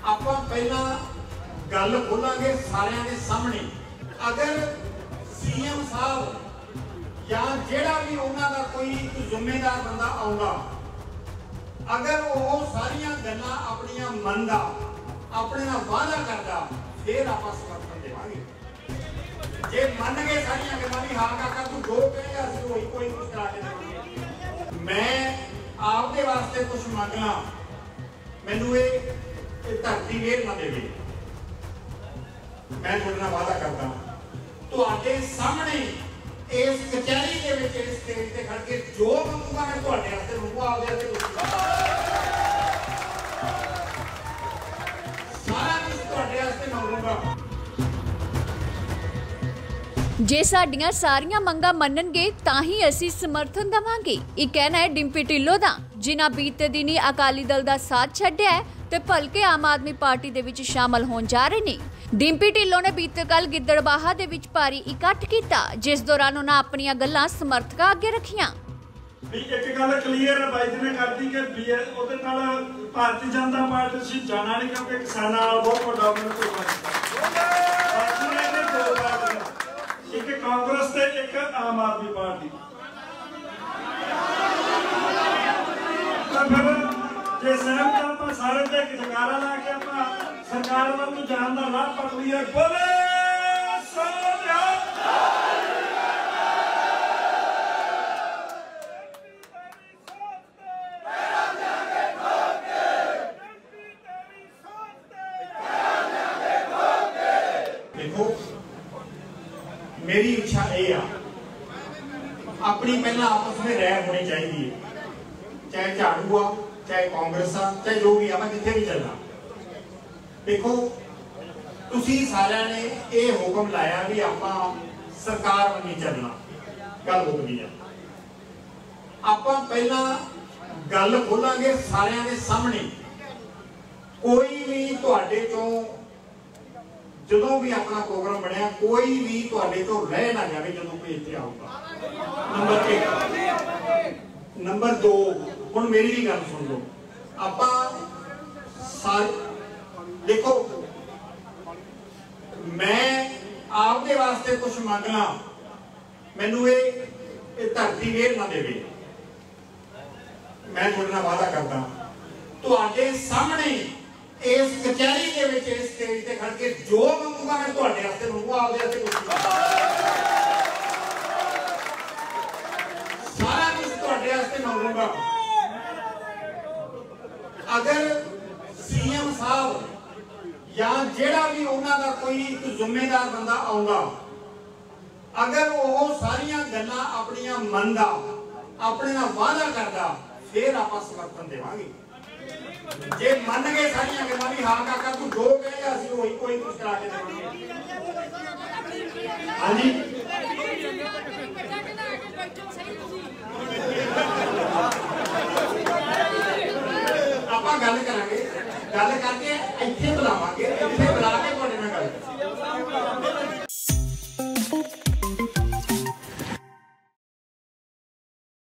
ਆਪਾਂ ਪਹਿਲਾਂ ਗੱਲ ਖੋਲਾਂਗੇ ਸਾਰਿਆਂ ਦੇ ਸਾਹਮਣੇ। अगर सीएम साहब या जेड़ा भी उन्हां दा कोई जिम्मेदार बंदा आउंदा, अगर वो सारियां गल्लां अपनियां मनदा, अपने नाल वादा करदा, फिर आपां समर्थन देवांगे। जे मन गए सारियां गल्लां भी हाँ काका तू जो कहेगा असीं वही कोई कुछ करा के देवांगे। मैं आपदे वास्ते कुछ मंगना, मैनूं ये धरती वेर ना देवे। मैं तुहाडे नाल वादा करदा तुहाडे सामने इस कचहरी के विच इस स्टेज ते खड़ के जो मंगूंगा मैं तुहाडे वास्ते मंगूंगा, आपदे वास्ते सारा कुछ तुहाडे वास्ते मंगूंगा। जे साडियां सारियां मंगां मन्नणगे तां ही असीं समर्थन देवांगे। ये कहना है डिंपी ढिल्लों दा, जिन्हां बीते दिनी अकाली दल दा साथ छड्डिया है ते भलके आम आदमी पार्टी दे विच शामिल होण जा रहे ने। डिंपी ढिल्लों ने बीते कल गिद्दड़बाहा दे विच भारी इकट्ठ कीता, जिस दौरान उन्हां अपणियां गल्लां समर्थकां अगे रखियां। एक गल क्लीयर है बाई जी ने कर दी कि ओदे नाल भारतीय जनता पार्टी सी जाना नहीं, क्योंकि किसानां नाल बहुत वड्डा एक कांग्रेस ते एक आम आदमी पार्टी। फिर जे सहमत आप सारे ते एक जगारा ला के आप सरकार वालों जान दा राह पकड़ लिया। बोले सोनिया देखो, मेरी इच्छा ये अपनी पहला आपस में रह होनी चाहिए, चाहे झाड़ू आ, चाहे कांग्रेस आ, चाहे जो भी आ, जिथे भी चलना। देखो तुसी सारिਆਂ ने ये हुक्म लाया भी आपां सरकार बनी चलना, गल हो गई है। आपां पहला गल खोलांगे सारिਆਂ ਦੇ सामने। कोई भी तुहाडे चों ਜਦੋਂ भी अपना प्रोग्राम बनया, कोई भी तुहाडे चों रह ना जाए जदों कोई इत्थे आऊगा। नंबर 1। नंबर 2, हुण मेरी भी गल सुन लो। आपां देखो, मैं आपदे वास्ते कुछ मंगना, मैनूं ये धरती वेर ना देवे। मैं तुहाडे नाल वादा करदा तुहाडे सामने इस कचहरी के विच इस स्टेज ते खड़ के जो मंगूंगा मैं तुहाडे वास्ते मंगूंगा, आपदे वास्ते कुछ सारा कुछ तुहाडे वास्ते मंगूंगा। अगर सीएम साहब या जेड़ा भी उन्हां दा कोई जिम्मेदार बंदा आउंदा, अगर वो सारियां गल्लां अपनियां मनदा, अपने नाल वादा करदा, फिर आपां समर्थन देवांगे। जे मन गए सारियां गल्लां भी हाँ काका तू जो कहेगा असीं वही कोई कुछ करा के देवांगे। हाँ जी, आपां गल करांगे, गल करके इत्थे बुलावांगे।